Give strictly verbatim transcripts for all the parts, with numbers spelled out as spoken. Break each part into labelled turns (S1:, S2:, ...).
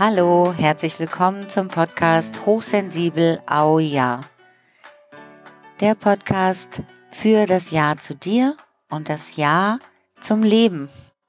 S1: Hallo, herzlich willkommen zum Podcast Hochsensibel Au Ja. Der Podcast für das Ja zu dir und das Ja zum Leben.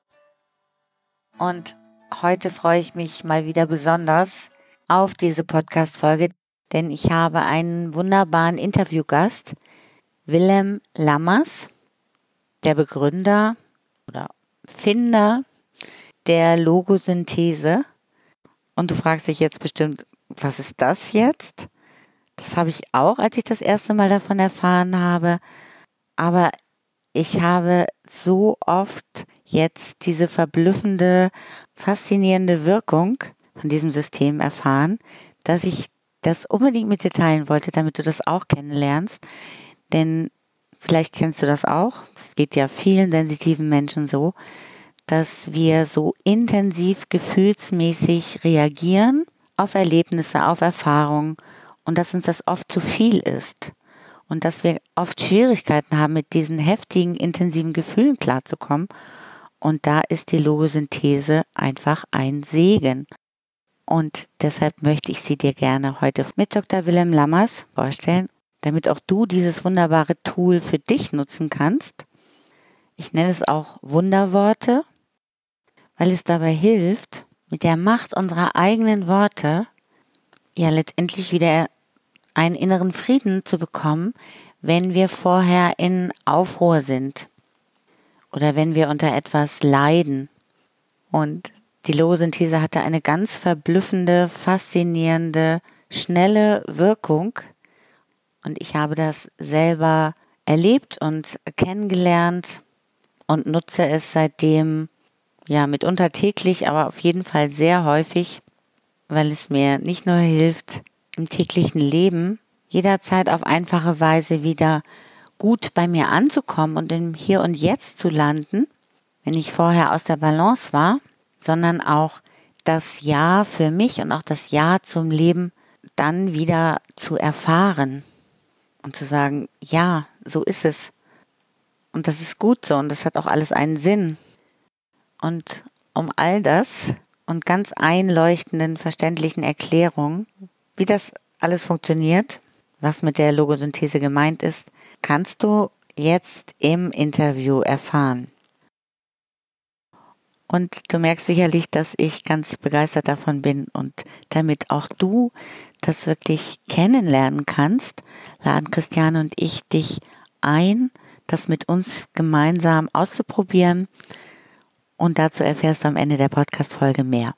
S1: Und heute freue ich mich mal wieder besonders auf diese Podcast-Folge, denn ich habe einen wunderbaren Interviewgast, Willem Lammers, der Begründer oder Finder der Logosynthese. Und du fragst dich jetzt bestimmt, was ist das jetzt? Das habe ich auch, als ich das erste Mal davon erfahren habe. Aber ich habe so oft jetzt diese verblüffende, faszinierende Wirkung von diesem System erfahren, dass ich das unbedingt mit dir teilen wollte, damit du das auch kennenlernst. Denn vielleicht kennst du das auch. Es geht ja vielen sensitiven Menschen so, dass wir so intensiv gefühlsmäßig reagieren auf Erlebnisse, auf Erfahrungen und dass uns das oft zu viel ist und dass wir oft Schwierigkeiten haben, mit diesen heftigen, intensiven Gefühlen klarzukommen. Und da ist die Logosynthese einfach ein Segen. Und deshalb möchte ich sie dir gerne heute mit Doktor Willem Lammers vorstellen, damit auch du dieses wunderbare Tool für dich nutzen kannst. Ich nenne es auch Wunderworte, weil es dabei hilft, mit der Macht unserer eigenen Worte ja letztendlich wieder einen inneren Frieden zu bekommen, wenn wir vorher in Aufruhr sind oder wenn wir unter etwas leiden. Und die Logosynthese hatte eine ganz verblüffende, faszinierende, schnelle Wirkung. Und ich habe das selber erlebt und kennengelernt und nutze es seitdem ja mitunter täglich, aber auf jeden Fall sehr häufig, weil es mir nicht nur hilft, im täglichen Leben jederzeit auf einfache Weise wieder gut bei mir anzukommen und im Hier und Jetzt zu landen, wenn ich vorher aus der Balance war, sondern auch das Ja für mich und auch das Ja zum Leben dann wieder zu erfahren und zu sagen, ja, so ist es. Und das ist gut so und das hat auch alles einen Sinn. Und um all das und ganz einleuchtenden, verständlichen Erklärungen, wie das alles funktioniert, was mit der Logosynthese gemeint ist, kannst du jetzt im Interview erfahren. Und du merkst sicherlich, dass ich ganz begeistert davon bin und damit auch du das wirklich kennenlernen kannst, laden Christiane und ich dich ein, das mit uns gemeinsam auszuprobieren. Und dazu erfährst du am Ende der Podcast-Folge mehr.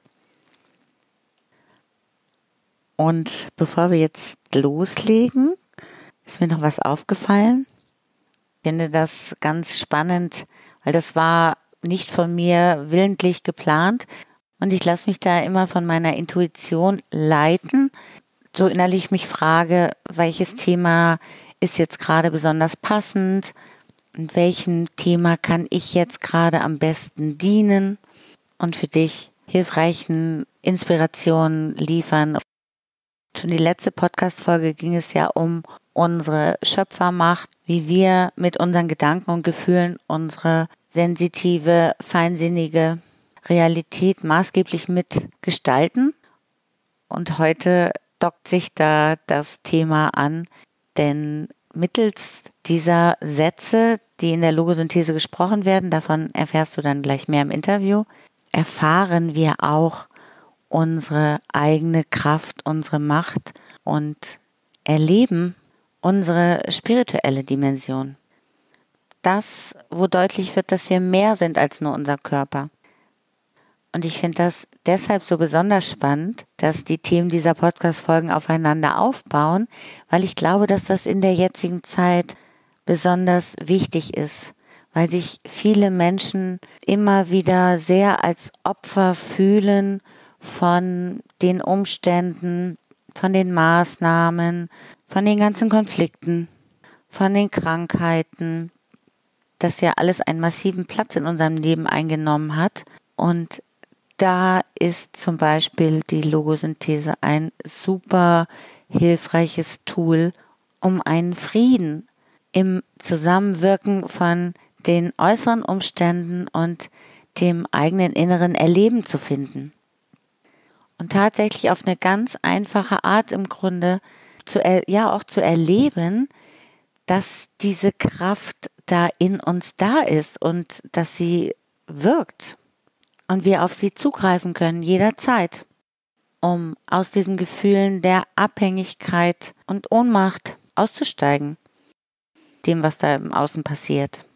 S1: Und bevor wir jetzt loslegen, ist mir noch was aufgefallen. Ich finde das ganz spannend, weil das war nicht von mir willentlich geplant. Und ich lasse mich da immer von meiner Intuition leiten. So innerlich mich frage, welches Thema ist jetzt gerade besonders passend? In welchem Thema kann ich jetzt gerade am besten dienen und für dich hilfreichen Inspirationen liefern? Schon die letzte Podcast-Folge ging es ja um unsere Schöpfermacht, wie wir mit unseren Gedanken und Gefühlen unsere sensitive, feinsinnige Realität maßgeblich mitgestalten. Und heute dockt sich da das Thema an, denn mittels dieser Sätze, die in der Logosynthese gesprochen werden, davon erfährst du dann gleich mehr im Interview, erfahren wir auch unsere eigene Kraft, unsere Macht und erleben unsere spirituelle Dimension. Das, wo deutlich wird, dass wir mehr sind als nur unser Körper. Und ich finde das deshalb so besonders spannend, dass die Themen dieser Podcast-Folgen aufeinander aufbauen, weil ich glaube, dass das in der jetzigen Zeit besonders wichtig ist, weil sich viele Menschen immer wieder sehr als Opfer fühlen von den Umständen, von den Maßnahmen, von den ganzen Konflikten, von den Krankheiten, das ja alles einen massiven Platz in unserem Leben eingenommen hat. Und da ist zum Beispiel die Logosynthese ein super hilfreiches Tool, um einen Frieden im Zusammenwirken von den äußeren Umständen und dem eigenen inneren Erleben zu finden. und tatsächlich auf eine ganz einfache Art im Grunde zu er, ja auch zu erleben, dass diese Kraft da in uns da ist und dass sie wirkt und wir auf sie zugreifen können jederzeit, um aus diesen Gefühlen der Abhängigkeit und Ohnmacht auszusteigen, dem, was da im Außen passiert.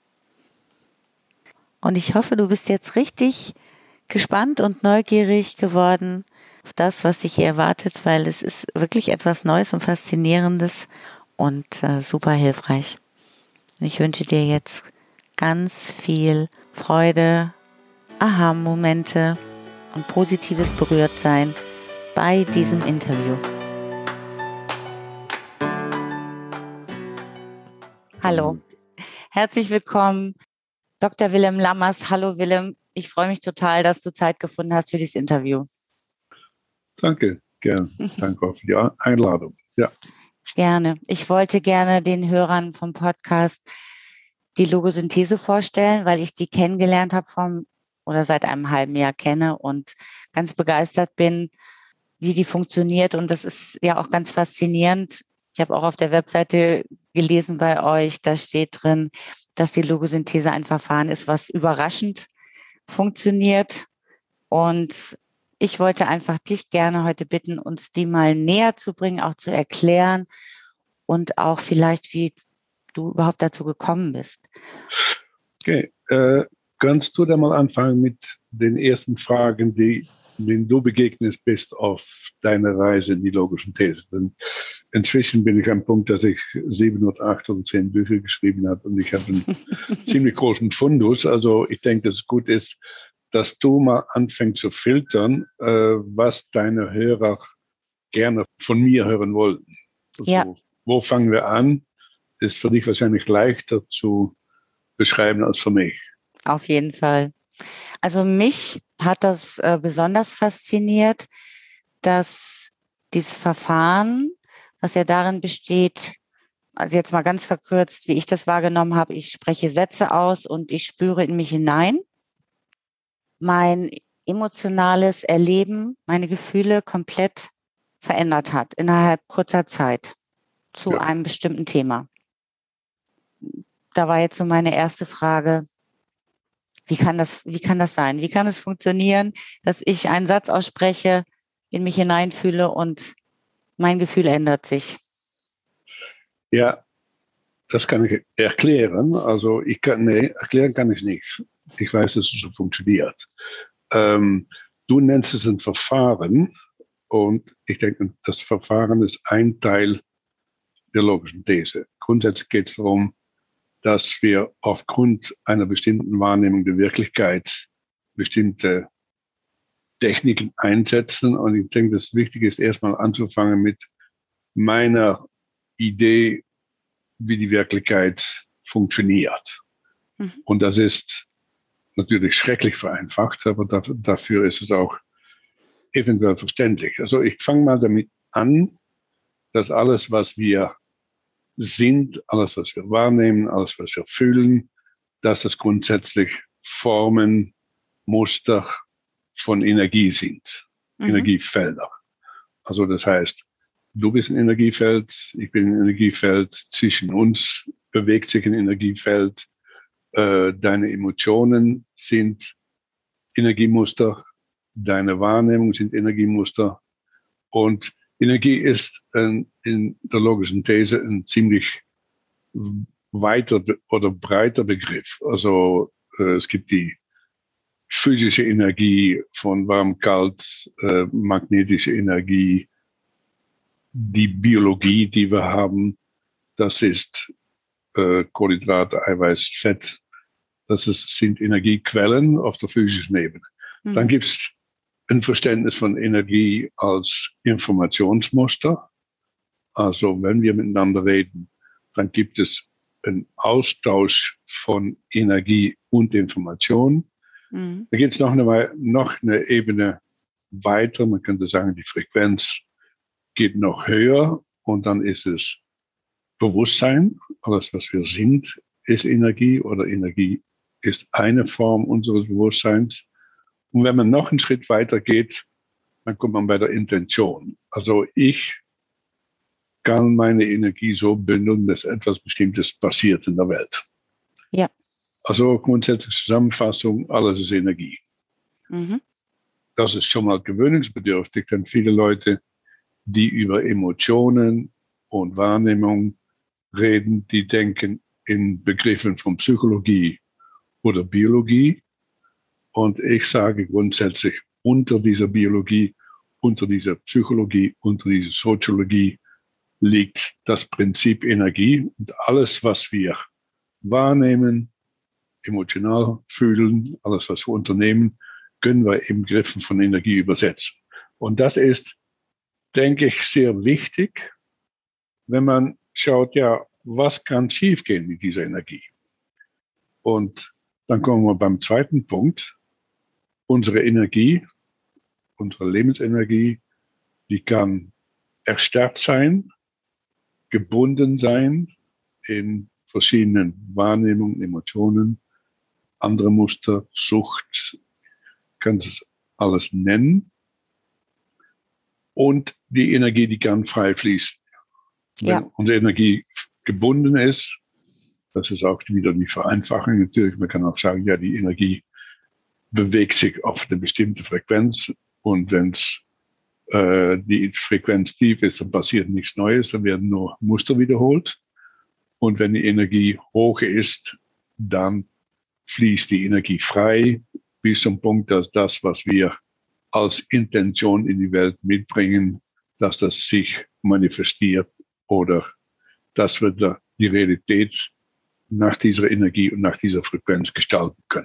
S1: Und ich hoffe, du bist jetzt richtig gespannt und neugierig geworden auf das, was dich hier erwartet, weil es ist wirklich etwas Neues und Faszinierendes und äh, super hilfreich. Und ich wünsche dir jetzt ganz viel Freude, Aha-Momente und positives Berührtsein bei diesem Interview. Hallo, herzlich willkommen, Doktor Willem Lammers. Hallo Willem, ich freue mich total, dass du Zeit gefunden hast für dieses Interview.
S2: Danke, gern. Danke auch für die Einladung. Ja.
S1: Gerne. Ich wollte gerne den Hörern vom Podcast die Logosynthese vorstellen, weil ich die kennengelernt habe vom oder seit einem halben Jahr kenne und ganz begeistert bin, wie die funktioniert. Und das ist ja auch ganz faszinierend. Ich habe auch auf der Webseite gelesen bei euch, da steht drin, dass die Logosynthese ein Verfahren ist, was überraschend funktioniert. Und ich wollte einfach dich gerne heute bitten, uns die mal näher zu bringen, auch zu erklären und auch vielleicht, wie du überhaupt dazu gekommen bist.
S2: Okay, äh, kannst du da mal anfangen mit den ersten Fragen, die, denen du begegnet bist auf deiner Reise in die Logosynthese? Denn inzwischen bin ich am Punkt, dass ich sieben oder acht oder zehn Bücher geschrieben habe und ich habe einen ziemlich großen Fundus. Also ich denke, dass es gut ist, dass du mal anfängst zu filtern, äh, was deine Hörer gerne von mir hören wollten. Also,
S1: ja.
S2: Wo fangen wir an? Ist für dich wahrscheinlich leichter zu beschreiben als für mich.
S1: Auf jeden Fall. Also mich hat das äh, besonders fasziniert, dass dieses Verfahren, was ja darin besteht, also jetzt mal ganz verkürzt, wie ich das wahrgenommen habe, ich spreche Sätze aus und ich spüre in mich hinein. Mein emotionales Erleben, meine Gefühle komplett verändert hat innerhalb kurzer Zeit zu ja. einem bestimmten Thema. Da war jetzt so meine erste Frage, wie kann das, wie kann das sein? Wie kann es funktionieren, dass ich einen Satz ausspreche, in mich hineinfühle und mein Gefühl ändert sich?
S2: Ja, das kann ich erklären. Also ich kann, nee, erklären kann ich nicht. Ich weiß, dass es so funktioniert. Ähm, du nennst es ein Verfahren und ich denke, das Verfahren ist ein Teil der Logosynthese. Grundsätzlich geht es darum, dass wir aufgrund einer bestimmten Wahrnehmung der Wirklichkeit bestimmte Techniken einsetzen. Und ich denke, das Wichtige ist erstmal anzufangen mit meiner Idee, wie die Wirklichkeit funktioniert. Mhm. Und das ist natürlich schrecklich vereinfacht, aber dafür ist es auch eventuell verständlich. Also ich fange mal damit an, dass alles, was wir sind, alles, was wir wahrnehmen, alles, was wir fühlen, dass es grundsätzlich Formen, Muster von Energie sind, mhm. Energiefelder. Also das heißt, du bist ein Energiefeld, ich bin ein Energiefeld, zwischen uns bewegt sich ein Energiefeld, äh, deine Emotionen sind Energiemuster, deine Wahrnehmung sind Energiemuster und Energie ist ein, in der Logosynthese ein ziemlich weiter oder breiter Begriff. Also äh, es gibt die physische Energie von warm, kalt, äh, magnetische Energie, die Biologie, die wir haben, das ist äh, Kohlenhydrate, Eiweiß, Fett. Das ist, sind Energiequellen auf der physischen Ebene. Mhm. Dann gibt es ein Verständnis von Energie als Informationsmuster. Also wenn wir miteinander reden, dann gibt es einen Austausch von Energie und Information. Mhm. Da geht es noch eine, noch eine Ebene weiter. Man könnte sagen, die Frequenz geht noch höher und dann ist es Bewusstsein. Alles, was wir sind, ist Energie oder Energie ist eine Form unseres Bewusstseins. Und wenn man noch einen Schritt weiter geht, dann kommt man bei der Intention. Also ich kann meine Energie so bündeln, dass etwas Bestimmtes passiert in der Welt.
S1: Ja.
S2: Also grundsätzliche Zusammenfassung, alles ist Energie.
S1: Mhm.
S2: Das ist schon mal gewöhnungsbedürftig, denn viele Leute, die über Emotionen und Wahrnehmung reden, die denken in Begriffen von Psychologie oder Biologie. Und ich sage grundsätzlich, unter dieser Biologie, unter dieser Psychologie, unter dieser Soziologie liegt das Prinzip Energie. Und alles, was wir wahrnehmen, emotional fühlen, alles, was wir unternehmen, können wir im Begriffen von Energie übersetzen. Und das ist, denke ich, sehr wichtig, wenn man schaut, ja, was kann schiefgehen mit dieser Energie? Und dann kommen wir beim zweiten Punkt. Unsere Energie, unsere Lebensenergie, die kann erstarrt sein, gebunden sein in verschiedenen Wahrnehmungen, Emotionen, andere Muster, Sucht, kannst es alles nennen. Und die Energie, die kann frei fließen.
S1: Ja.
S2: Wenn unsere Energie gebunden ist, das ist auch wieder die Vereinfachung. Natürlich, man kann auch sagen, ja, die Energie bewegt sich auf eine bestimmte Frequenz. Und wenn äh, die Frequenz tief ist, dann passiert nichts Neues, dann werden nur Muster wiederholt. Und wenn die Energie hoch ist, dann fließt die Energie frei bis zum Punkt, dass das, was wir als Intention in die Welt mitbringen, dass das sich manifestiert oder dass wir da die Realität nach dieser Energie und nach dieser Frequenz gestalten können.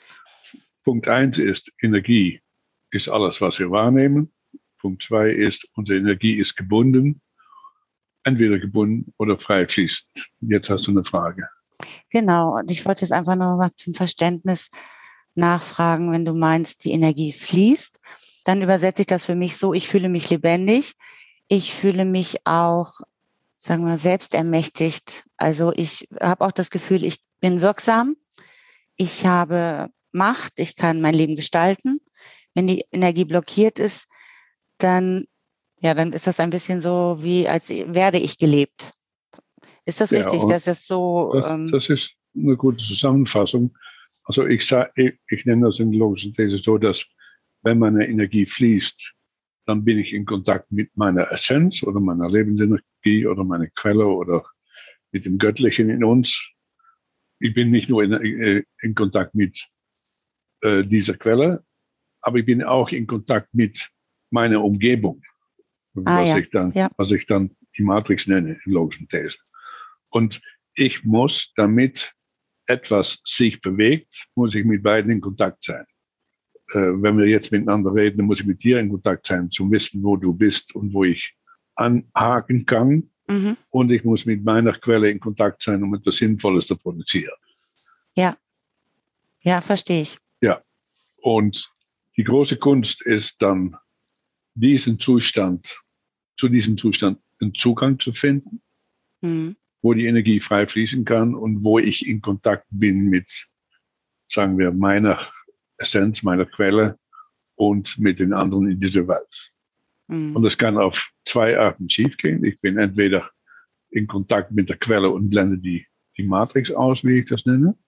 S2: Punkt eins ist, Energie ist alles, was wir wahrnehmen. Punkt zwei ist, unsere Energie ist gebunden, entweder gebunden oder frei fließend. Jetzt hast du eine Frage.
S1: Genau, und ich wollte jetzt einfach nur mal zum Verständnis nachfragen, wenn du meinst, die Energie fließt, dann übersetze ich das für mich so, ich fühle mich lebendig, ich fühle mich auch, sagen wir, selbst ermächtigt. Also ich habe auch das Gefühl, ich bin wirksam, ich habe Macht, ich kann mein Leben gestalten. Wenn die Energie blockiert ist, dann, ja, dann ist das ein bisschen so, wie als werde ich gelebt. Ist das
S2: Ja,
S1: richtig? Das ist so.
S2: Das,
S1: Ähm,
S2: das ist eine gute Zusammenfassung. Also ich, sag, ich, ich nenne das in der logischen These so, dass wenn meine Energie fließt, dann bin ich in Kontakt mit meiner Essenz oder meiner Lebensenergie oder meiner Quelle oder mit dem Göttlichen in uns. Ich bin nicht nur in, in Kontakt mit äh, dieser Quelle, aber ich bin auch in Kontakt mit meiner Umgebung,
S1: ah,
S2: was,
S1: ja.
S2: ich dann,
S1: Ja.
S2: was ich dann die Matrix nenne in logischen These. Und ich muss, damit etwas sich bewegt, muss ich mit beiden in Kontakt sein. Äh, wenn wir jetzt miteinander reden, dann muss ich mit dir in Kontakt sein, zum wissen, wo du bist und wo ich anhaken kann.
S1: Mhm.
S2: Und ich muss mit meiner Quelle in Kontakt sein, um etwas Sinnvolles zu produzieren.
S1: Ja, ja, verstehe ich.
S2: Ja, und die große Kunst ist dann, diesen Zustand, zu diesem Zustand einen Zugang zu finden,
S1: Mhm.
S2: wo die Energie frei fließen kann und wo ich in Kontakt bin mit, sagen wir, meiner Essenz, meiner Quelle und mit den anderen in dieser Welt.
S1: Mhm.
S2: Und das kann auf zwei Arten schiefgehen. Ich bin entweder in Kontakt mit der Quelle und blende die, die Matrix aus, wie ich das nenne.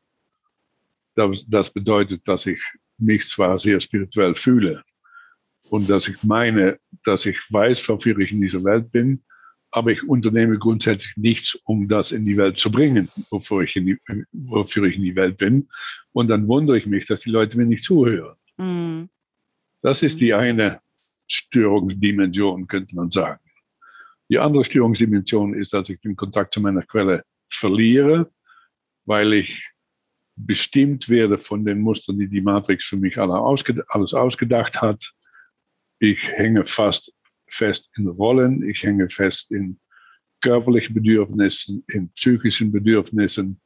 S2: Das, das bedeutet, dass ich mich zwar sehr spirituell fühle und dass ich meine, dass ich weiß, wofür ich in dieser Welt bin, aber ich unternehme grundsätzlich nichts, um das in die Welt zu bringen, wofür ich in die, wofür ich in die Welt bin. Und dann wundere ich mich, dass die Leute mir nicht zuhören.
S1: Mhm.
S2: Das ist die eine Störungsdimension, könnte man sagen. Die andere Störungsdimension ist, dass ich den Kontakt zu meiner Quelle verliere, weil ich bestimmt werde von den Mustern, die die Matrix für mich alle ausged- alles ausgedacht hat. Ich hänge fast fest in Rollen, ich hänge fest in körperlichen Bedürfnissen, in psychischen Bedürfnissen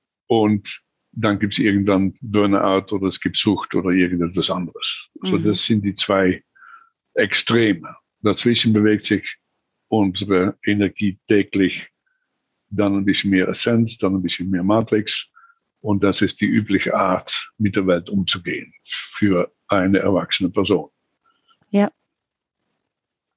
S2: und dann gibt es irgendwann Burnout oder es gibt Sucht oder irgendetwas anderes. Mhm. So, das sind die zwei Extreme. Dazwischen bewegt sich unsere Energie täglich, dann ein bisschen mehr Essenz, dann ein bisschen mehr Matrix. Und das ist die übliche Art, mit der Welt umzugehen für eine erwachsene Person.
S1: Ja,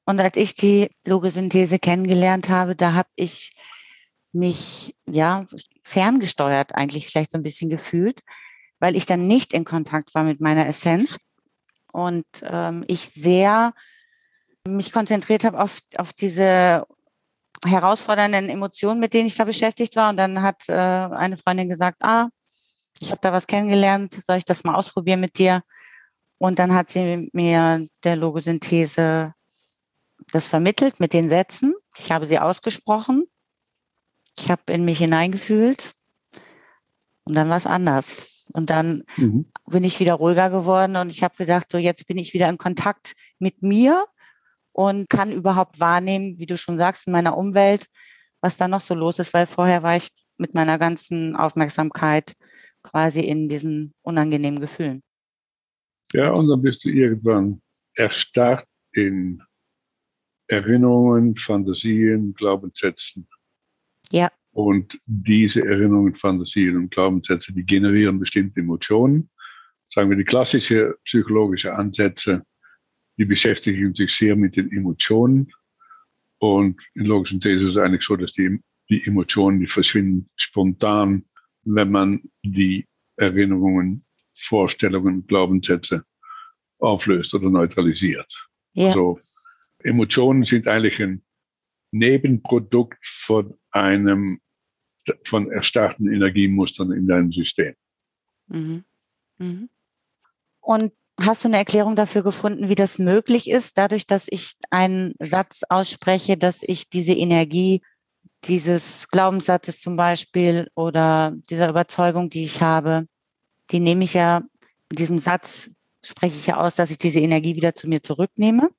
S1: Und als ich die Logosynthese kennengelernt habe, da habe ich mich ja ferngesteuert eigentlich vielleicht so ein bisschen gefühlt, weil ich dann nicht in Kontakt war mit meiner Essenz und ähm, ich sehr mich konzentriert habe auf, auf diese herausfordernden Emotionen, mit denen ich da beschäftigt war. Und dann hat äh, eine Freundin gesagt, ah, ich habe da was kennengelernt, soll ich das mal ausprobieren mit dir? Und dann hat sie mir der Logosynthese das vermittelt mit den Sätzen. Ich habe sie ausgesprochen. Ich habe in mich hineingefühlt. Und dann war es anders. Und dann mhm. bin ich wieder ruhiger geworden und ich habe gedacht, so jetzt bin ich wieder in Kontakt mit mir und kann überhaupt wahrnehmen, wie du schon sagst, in meiner Umwelt, was da noch so los ist, weil vorher war ich mit meiner ganzen Aufmerksamkeit quasi in diesen unangenehmen Gefühlen.
S2: Ja, und dann bist du irgendwann erstarrt in Erinnerungen, Fantasien, Glaubenssätzen.
S1: Ja.
S2: Und diese Erinnerungen, Fantasien und Glaubenssätze, die generieren bestimmte Emotionen. Sagen wir, die klassische psychologische Ansätze, die beschäftigen sich sehr mit den Emotionen. Und in Logosynthese ist es eigentlich so, dass die, die Emotionen, die verschwinden spontan, wenn man die Erinnerungen, Vorstellungen, Glaubenssätze auflöst oder neutralisiert.
S1: Ja.
S2: Also Emotionen sind eigentlich ein Nebenprodukt von einem, von erstarrten Energiemustern in deinem System.
S1: Mhm. Mhm. Und hast du eine Erklärung dafür gefunden, wie das möglich ist, dadurch, dass ich einen Satz ausspreche, dass ich diese Energie dieses Glaubenssatzes zum Beispiel oder dieser Überzeugung, die ich habe, die nehme ich ja, in diesem Satz spreche ich ja aus, dass ich diese Energie wieder zu mir zurücknehme.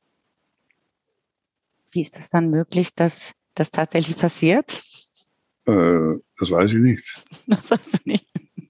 S1: Wie ist es dann möglich, dass das tatsächlich passiert?
S2: Äh, das weiß ich nicht.
S1: Das weißt du nicht.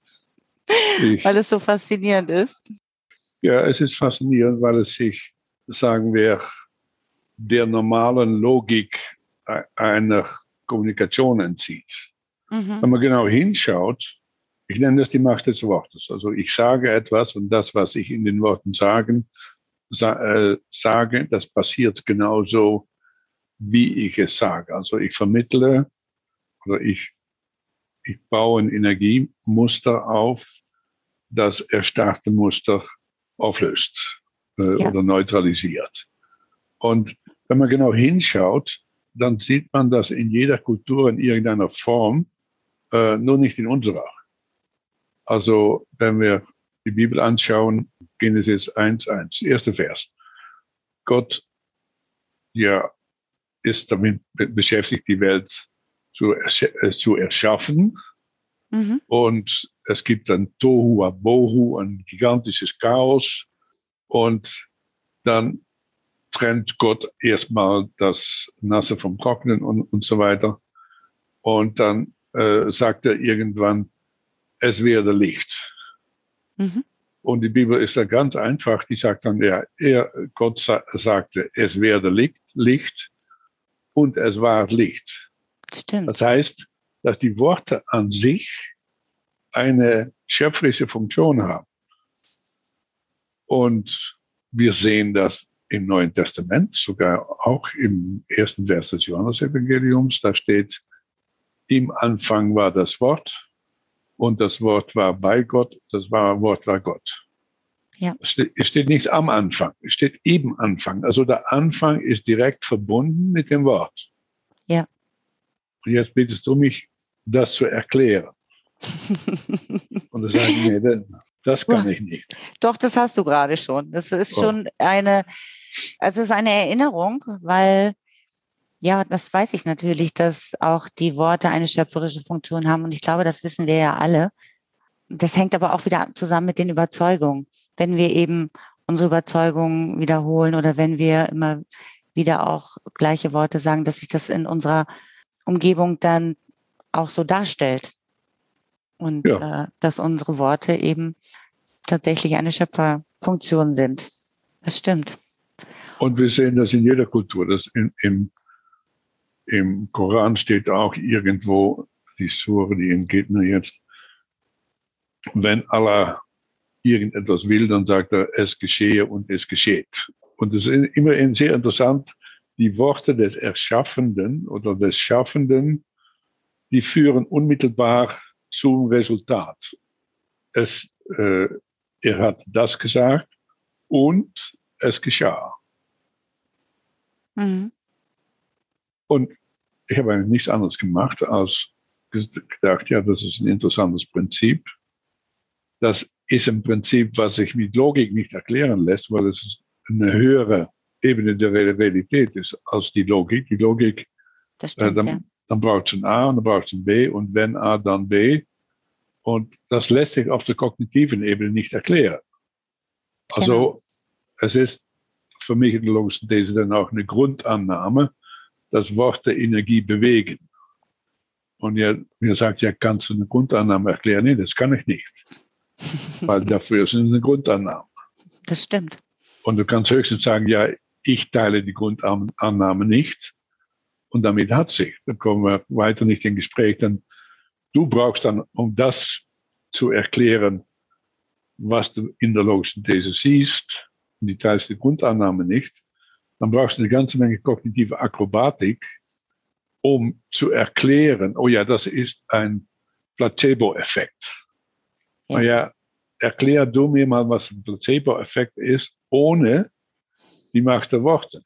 S1: Ich, weil es so faszinierend ist.
S2: Ja, es ist faszinierend, weil es sich, sagen wir, der normalen Logik einer Kommunikation entzieht. Mhm. Wenn man genau hinschaut, ich nenne das die Macht des Wortes. Also ich sage etwas und das, was ich in den Worten sagen, sa- äh, sage, das passiert genauso, wie ich es sage. Also ich vermittle oder ich, ich baue ein Energiemuster auf, das erstarrte Muster auflöst äh, ja. oder neutralisiert. Und wenn man genau hinschaut, dann sieht man das in jeder Kultur in irgendeiner Form, äh, nur nicht in unserer. Also wenn wir die Bibel anschauen, Genesis eins eins, erster Vers. Gott ja, ist damit beschäftigt, die Welt zu, äh, zu erschaffen. Mhm. Und es gibt dann Tohu Wabohu, ein gigantisches Chaos. Und dann trennt Gott erstmal das Nasse vom Trockenen und, und so weiter. Und dann äh, sagt er irgendwann, es werde Licht. Mhm. Und die Bibel ist da ganz einfach. Die sagt dann, ja, er, Gott sa- sagte, es werde Licht, Licht und es war Licht.
S1: Stimmt.
S2: Das heißt, dass die Worte an sich eine schöpferische Funktion haben. Und wir sehen das im Neuen Testament, sogar auch im ersten Vers des Johannesevangeliums. Da steht, im Anfang war das Wort und das Wort war bei Gott, das Wort war Gott.
S1: Ja.
S2: Es steht, es steht nicht am Anfang, es steht im Anfang. Also der Anfang ist direkt verbunden mit dem Wort.
S1: Ja.
S2: Und jetzt bittest du mich, das zu erklären. Und ich sage, nee, das kann ich nicht.
S1: Doch, das hast du gerade schon. Das ist schon eine, also es ist eine Erinnerung, weil, ja, das weiß ich natürlich, dass auch die Worte eine schöpferische Funktion haben. Und ich glaube, das wissen wir ja alle. Das hängt aber auch wieder zusammen mit den Überzeugungen. Wenn wir eben unsere Überzeugungen wiederholen oder wenn wir immer wieder auch gleiche Worte sagen, dass sich das in unserer Umgebung dann auch so darstellt. Und ja. äh, dass unsere Worte eben tatsächlich eine Schöpferfunktion sind. Das stimmt.
S2: Und wir sehen das in jeder Kultur. Das in, im, Im Koran steht auch irgendwo, die Sure, die entgeht mir jetzt, wenn Allah irgendetwas will, dann sagt er, es geschehe und es geschieht. Und es ist immer sehr interessant, die Worte des Erschaffenden oder des Schaffenden, die führen unmittelbar zum Resultat. Es, äh, er hat das gesagt und es geschah.
S1: Mhm.
S2: Und ich habe eigentlich nichts anderes gemacht, als gedacht, ja, das ist ein interessantes Prinzip. Das ist ein Prinzip, was sich mit Logik nicht erklären lässt, weil es eine höhere Ebene der Realität ist als die Logik. Die Logik,
S1: Das stimmt,
S2: äh, dann,
S1: ja.
S2: dann braucht es ein A und dann braucht es ein B und wenn A, dann B. Und das lässt sich auf der kognitiven Ebene nicht erklären. Also
S1: Genau.
S2: es ist für mich in der logischen These dann auch eine Grundannahme, dass Worte Energie bewegen. Und ihr, ihr sagt, ja, kannst du eine Grundannahme erklären? Nee, das kann ich nicht. Weil dafür ist es eine Grundannahme.
S1: Das stimmt.
S2: Und du kannst höchstens sagen, ja, ich teile die Grundannahme nicht. Und damit hat sich. Dann kommen wir weiter nicht in Gespräch. Dann, du brauchst dann, um das zu erklären, was du in der logischen These siehst, und die teilst die Grundannahme nicht, dann brauchst du eine ganze Menge kognitive Akrobatik, um zu erklären, oh ja, das ist ein Placebo-Effekt. Ja. Oh ja, erklär du mir mal, was ein Placebo-Effekt ist, ohne die Macht der Worte.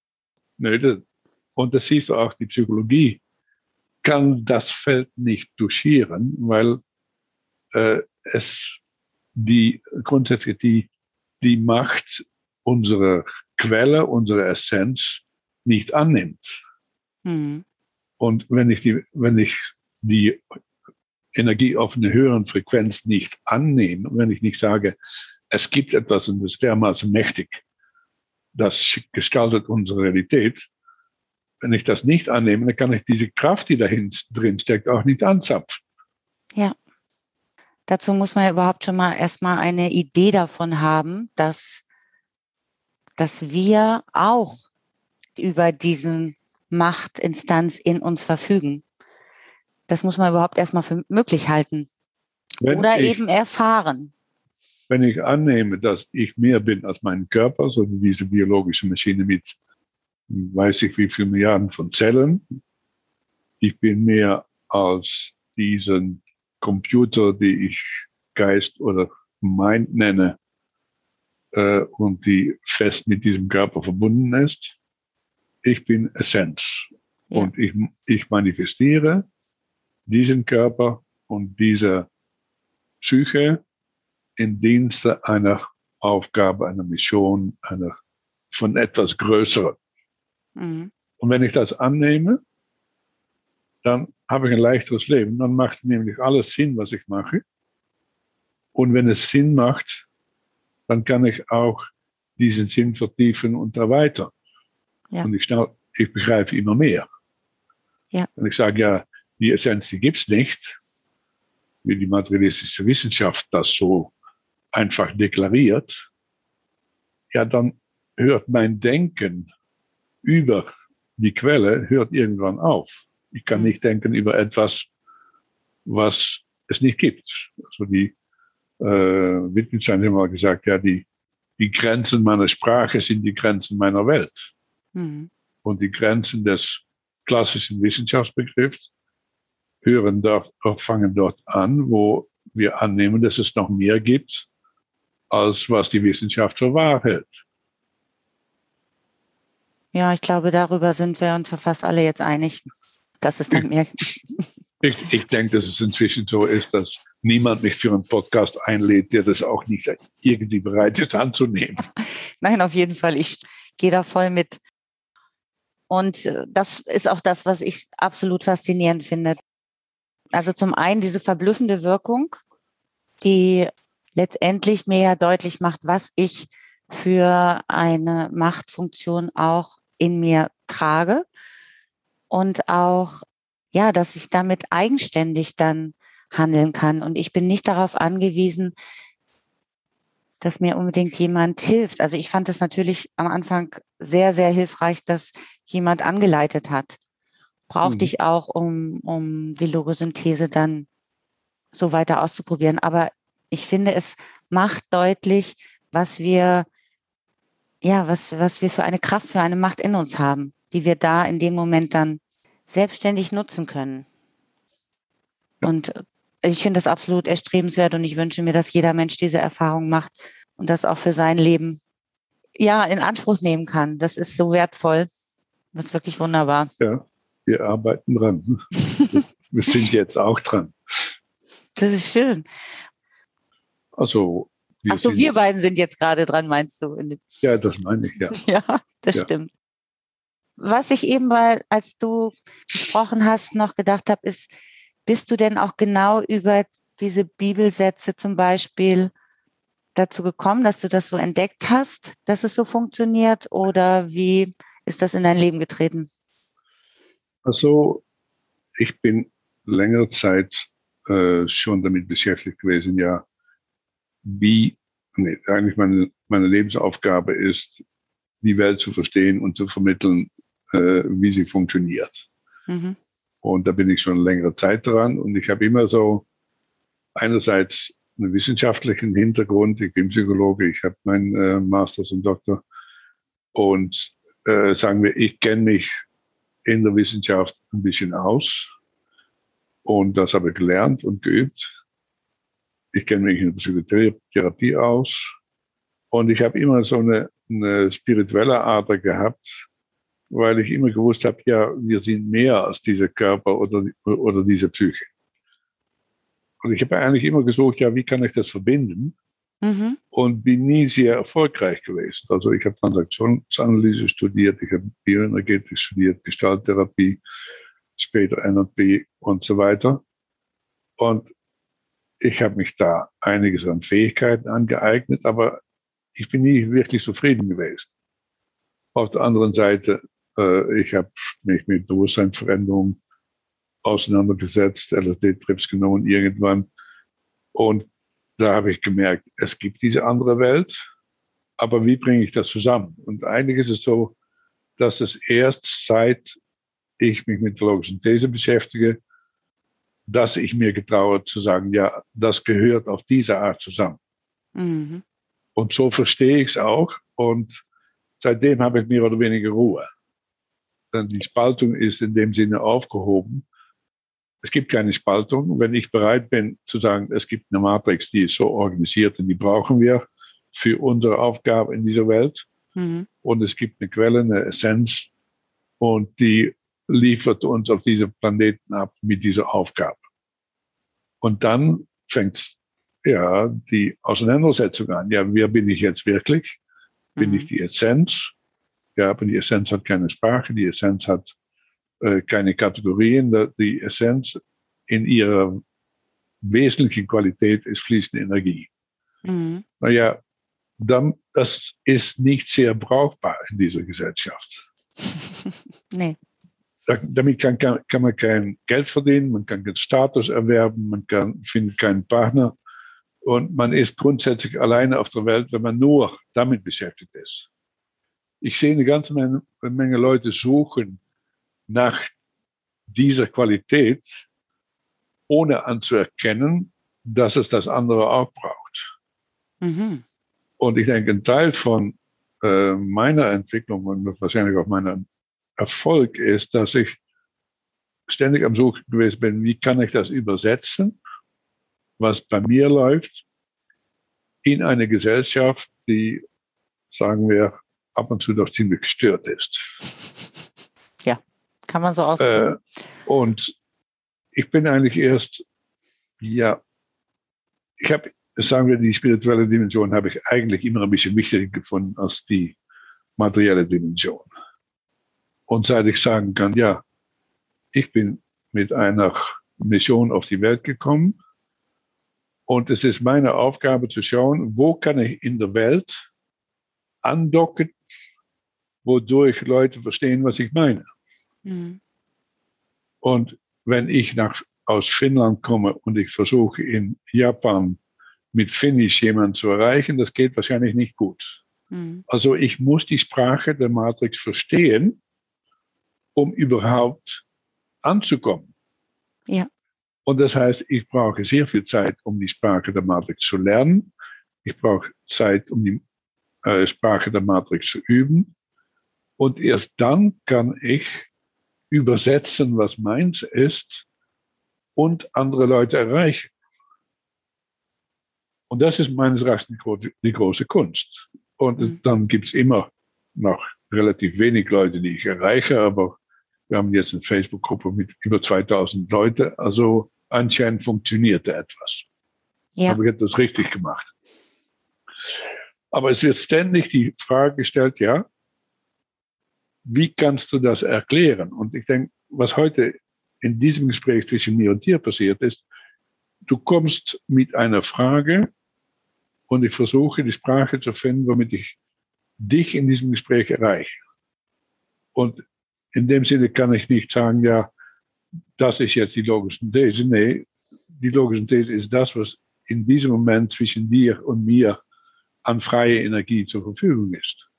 S2: Und das siehst du auch, die Psychologie kann das Feld nicht touchieren, weil äh, es die grundsätzlich die, die Macht unserer Quelle, unserer Essenz nicht annimmt. Mhm. Und wenn ich die, wenn ich die Energie auf einer höheren Frequenz nicht annehme, wenn ich nicht sage, es gibt etwas und es ist dermaßen mächtig, das gestaltet unsere Realität, wenn ich das nicht annehme, dann kann ich diese Kraft, die dahin drin steckt, auch nicht anzapfen.
S1: Ja. Dazu muss man ja überhaupt schon mal erstmal eine Idee davon haben, dass, dass wir auch über diesen Machtinstanz in uns verfügen. Das muss man überhaupt erstmal für möglich halten. Wenn oder ich, eben erfahren.
S2: Wenn ich annehme, dass ich mehr bin als mein Körper, so wie diese biologische Maschine mit weiß ich wie viele Milliarden von Zellen, ich bin mehr als diesen Computer, die ich Geist oder Mind nenne, äh, und die fest mit diesem Körper verbunden ist. Ich bin Essenz. Ja. Und ich, ich manifestiere diesen Körper und diese Psyche im Dienste einer Aufgabe, einer Mission, einer von etwas Größerem. Mhm. Und wenn ich das annehme, dann habe ich ein leichteres Leben. Dann macht nämlich alles Sinn, was ich mache. Und wenn es Sinn macht, dann kann ich auch diesen Sinn vertiefen und erweitern. Ja. Und ich, schnell, ich begreife immer mehr. Ja. Und ich sage, ja, die Essenz, die gibt's nicht, wie die materialistische Wissenschaft das so einfach deklariert. Ja, dann hört mein Denken über die Quelle, hört irgendwann auf. Ich kann nicht denken über etwas, was es nicht gibt. Also die äh, Wittgenstein hat mal gesagt, ja, die, die Grenzen meiner Sprache sind die Grenzen meiner Welt. Mhm. Und die Grenzen des klassischen Wissenschaftsbegriffs hören dort, fangen dort an, wo wir annehmen, dass es noch mehr gibt, als was die Wissenschaft für wahr hält.
S1: Ja, ich glaube, darüber sind wir uns fast alle jetzt einig, dass es dann mehr.
S2: Ich, ich denke, dass es inzwischen so ist, dass niemand mich für einen Podcast einlädt, der das auch nicht irgendwie bereit ist anzunehmen.
S1: Nein, auf jeden Fall. Ich gehe da voll mit. Und das ist auch das, was ich absolut faszinierend finde. Also zum einen diese verblüffende Wirkung, die letztendlich mir ja deutlich macht, was ich für eine Machtfunktion auch in mir trage und auch, ja, dass ich damit eigenständig dann handeln kann. Und ich bin nicht darauf angewiesen, dass mir unbedingt jemand hilft. Also ich fand es natürlich am Anfang sehr, sehr hilfreich, dass jemand angeleitet hat. Brauchte mhm. ich auch, um, um die Logosynthese dann so weiter auszuprobieren. Aber ich finde, es macht deutlich, was wir ja, was, was wir für eine Kraft, für eine Macht in uns haben, die wir da in dem Moment dann selbstständig nutzen können.
S2: Ja.
S1: Und ich finde das absolut erstrebenswert und ich wünsche mir, dass jeder Mensch diese Erfahrung macht und das auch für sein Leben ja in Anspruch nehmen kann. Das ist so wertvoll. Das ist wirklich wunderbar.
S2: Ja, wir arbeiten dran. Wir sind jetzt auch dran.
S1: Das ist schön.
S2: Also, wir
S1: Ach so,
S2: sind,
S1: wir beiden sind jetzt gerade dran, meinst du?
S2: ja, das meine ich, ja.
S1: Ja, das
S2: Ja.
S1: stimmt. Was ich eben, weil, als du gesprochen hast, noch gedacht habe, ist, bist du denn auch genau über diese Bibelsätze zum Beispiel dazu gekommen, dass du das so entdeckt hast, dass es so funktioniert? Oder wie ist das in dein Leben getreten?
S2: Also, ich bin längere Zeit äh, schon damit beschäftigt gewesen, ja, wie, nee, eigentlich meine, meine Lebensaufgabe ist, die Welt zu verstehen und zu vermitteln, äh, wie sie funktioniert.
S1: Mhm.
S2: Und da bin ich schon längere Zeit dran und ich habe immer so einerseits einen wissenschaftlichen Hintergrund, ich bin Psychologe, ich habe meinen äh, Masters und Doktor und äh, sagen wir, ich kenne mich in der Wissenschaft ein bisschen aus und das habe ich gelernt und geübt. Ich kenne mich in der Psychotherapie aus und ich habe immer so eine, eine spirituelle Ader gehabt, weil ich immer gewusst habe, ja, wir sind mehr als dieser Körper oder, oder diese Psyche. Und ich habe eigentlich immer gesucht, ja, wie kann ich das verbinden?
S1: Mhm.
S2: Und bin nie sehr erfolgreich gewesen. Also ich habe Transaktionsanalyse studiert, ich habe Bioenergetik studiert, Gestalttherapie, später N L P und so weiter. Und ich habe mich da einiges an Fähigkeiten angeeignet, aber ich bin nie wirklich zufrieden gewesen. Auf der anderen Seite, äh, ich habe mich mit Bewusstseinsveränderung auseinandergesetzt, L S D-Trips genommen irgendwann. Und da habe ich gemerkt, es gibt diese andere Welt, aber wie bringe ich das zusammen? Und eigentlich ist es so, dass es erst seit ich mich mit der logischen These beschäftige, dass ich mir getraue zu sagen, ja, das gehört auf diese Art zusammen.
S1: Mhm.
S2: Und so verstehe ich es auch. Und seitdem habe ich mehr oder weniger Ruhe. Denn die Spaltung ist in dem Sinne aufgehoben. Es gibt keine Spaltung. Wenn ich bereit bin zu sagen, es gibt eine Matrix, die ist so organisiert und die brauchen wir für unsere Aufgabe in dieser Welt.
S1: Mhm. Und
S2: es gibt eine Quelle, eine Essenz und die liefert uns auf diesem Planeten ab mit dieser Aufgabe. Und dann fängt ja die Auseinandersetzung an. Ja, wer bin ich jetzt wirklich? Bin mhm. ich die Essenz? Ja, aber die Essenz hat keine Sprache, die Essenz hat äh, keine Kategorien. Die Essenz in ihrer wesentlichen Qualität ist fließende Energie. Mhm. Naja, dann, das ist nicht sehr brauchbar in dieser Gesellschaft.
S1: Nee.
S2: Da, damit kann, kann, kann man kein Geld verdienen, man kann keinen Status erwerben, man kann, findet keinen Partner und man ist grundsätzlich alleine auf der Welt, wenn man nur damit beschäftigt ist. Ich sehe eine ganze Menge, Menge Leute suchen nach dieser Qualität, ohne anzuerkennen, dass es das andere auch braucht. Mhm. Und ich denke, ein Teil von äh, meiner Entwicklung und wahrscheinlich auch meiner Erfolg ist, dass ich ständig am Suchen gewesen bin, wie kann ich das übersetzen, was bei mir läuft, in eine Gesellschaft, die, sagen wir, ab und zu doch ziemlich gestört ist.
S1: Ja, kann man so ausdrücken.
S2: Äh, und ich bin eigentlich erst, ja, ich habe, sagen wir, die spirituelle Dimension habe ich eigentlich immer ein bisschen wichtiger gefunden als die materielle Dimension. Und seit ich sagen kann, ja, ich bin mit einer Mission auf die Welt gekommen und es ist meine Aufgabe zu schauen, wo kann ich in der Welt andocken, wodurch Leute verstehen, was ich meine. Mhm. Und wenn ich nach, aus Finnland komme und ich versuche in Japan mit Finnisch jemanden zu erreichen, das geht wahrscheinlich nicht gut. Mhm. Also ich muss die Sprache der Matrix verstehen, um überhaupt anzukommen.
S1: Ja.
S2: Und das heißt, ich brauche sehr viel Zeit, um die Sprache der Matrix zu lernen. Ich brauche Zeit, um die äh, Sprache der Matrix zu üben. Und erst dann kann ich übersetzen, was meins ist, und andere Leute erreichen. Und das ist meines Erachtens die, die große Kunst. Und mhm. dann gibt es immer noch relativ wenig Leute, die ich erreiche, aber wir haben jetzt eine Facebook-Gruppe mit über zweitausend Leuten. Also anscheinend funktionierte etwas. Ja. Habe ich etwas richtig gemacht. Aber es wird ständig die Frage gestellt, ja, wie kannst du das erklären? Und ich denke, was heute in diesem Gespräch zwischen mir und dir passiert ist, du kommst mit einer Frage und ich versuche, die Sprache zu finden, womit ich dich in diesem Gespräch erreiche. Und in dem Sinne kann ich nicht sagen, ja, das ist jetzt die logische These. Nee, die logische These ist das, was in diesem Moment zwischen dir und mir an freie Energie zur Verfügung ist.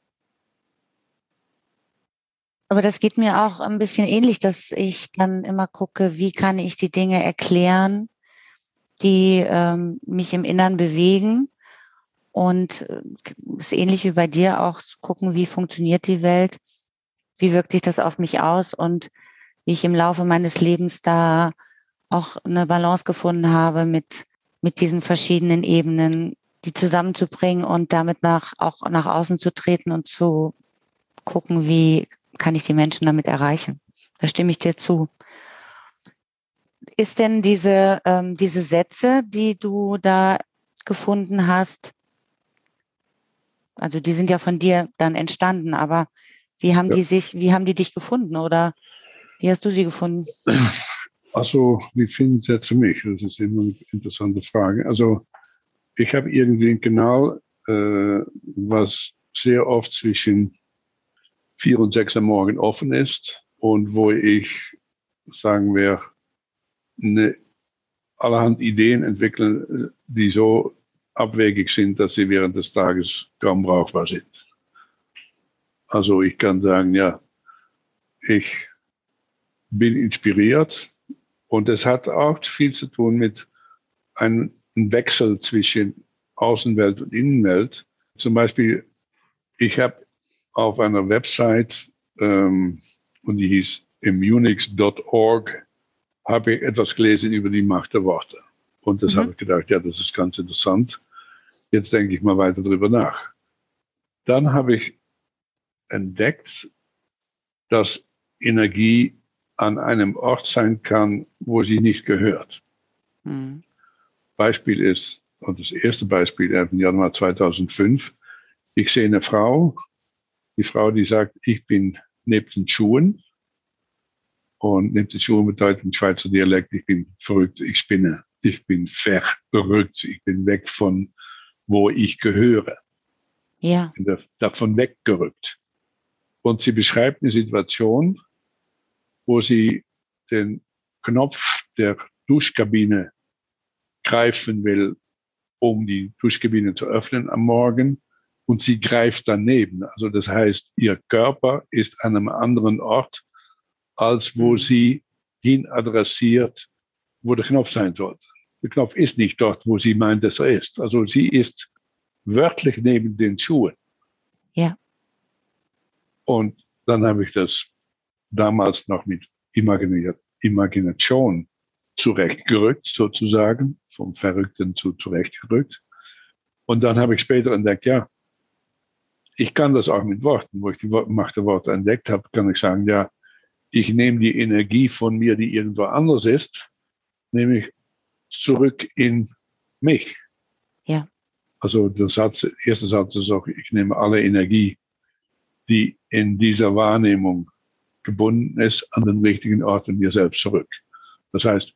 S1: Aber das geht mir auch ein bisschen ähnlich, dass ich dann immer gucke, wie kann ich die Dinge erklären, die ähm, mich im Innern bewegen. Und es ist ähnlich wie bei dir auch gucken, wie funktioniert die Welt, wie wirkt sich das auf mich aus und wie ich im Laufe meines Lebens da auch eine Balance gefunden habe mit, mit diesen verschiedenen Ebenen, die zusammenzubringen und damit nach, auch nach außen zu treten und zu gucken, wie kann ich die Menschen damit erreichen. Da stimme ich dir zu. Ist denn diese, ähm, diese Sätze, die du da gefunden hast, also die sind ja von dir dann entstanden, aber wie haben ja. die sich, wie haben die dich gefunden oder wie hast du sie gefunden?
S2: Also, wie finden Sätze mich? Das ist immer eine interessante Frage. Also, ich habe irgendwie einen Kanal, äh, was sehr oft zwischen vier und sechs am Morgen offen ist und wo ich, sagen wir, eine, allerhand Ideen entwickeln, die so abwegig sind, dass sie während des Tages kaum brauchbar sind. Also ich kann sagen, ja, ich bin inspiriert und es hat auch viel zu tun mit einem Wechsel zwischen Außenwelt und Innenwelt. Zum Beispiel, ich habe auf einer Website, ähm, und die hieß immunix Punkt org, habe ich etwas gelesen über die Macht der Worte. Und das mhm. habe ich gedacht, ja, das ist ganz interessant. Jetzt denke ich mal weiter drüber nach. Dann habe ich entdeckt, dass Energie an einem Ort sein kann, wo sie nicht gehört. Mhm. Beispiel ist, und das erste Beispiel im Januar zweitausendfünf, ich sehe eine Frau, die Frau, die sagt, ich bin neben den Schuhen. Und neben den Schuhen bedeutet im Schweizer Dialekt, ich bin verrückt, ich spinne, ich bin verrückt, ich bin weg von, wo ich gehöre. Ja. Ich bin davon weggerückt. Und sie beschreibt eine Situation, wo sie den Knopf der Duschkabine greifen will, um die Duschkabine zu öffnen am Morgen. Und sie greift daneben. Also das heißt, ihr Körper ist an einem anderen Ort, als wo mhm. sie hin adressiert, wo der Knopf sein sollte. Der Knopf ist nicht dort, wo sie meint, dass er ist. Also sie ist wörtlich neben den Schuhen. Ja. Und dann habe ich das damals noch mit Imagination zurechtgerückt, sozusagen, vom Verrückten zu zurechtgerückt. Und dann habe ich später entdeckt, ja, ich kann das auch mit Worten. Wo ich die Macht der Worte entdeckt habe, kann ich sagen, ja, ich nehme die Energie von mir, die irgendwo anders ist, nehme ich zurück in mich. Ja. Also der Satz, der erste Satz ist auch, ich nehme alle Energie, die in dieser Wahrnehmung gebunden ist, an den richtigen Ort in mir selbst zurück. Das heißt,